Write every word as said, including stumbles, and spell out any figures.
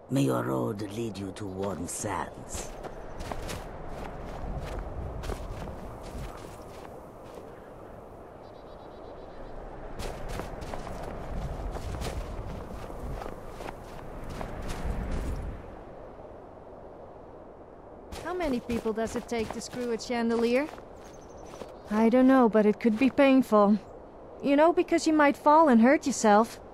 May your road lead you to warm sands. How many people does it take to screw a chandelier? I don't know, but it could be painful. You know, because you might fall and hurt yourself.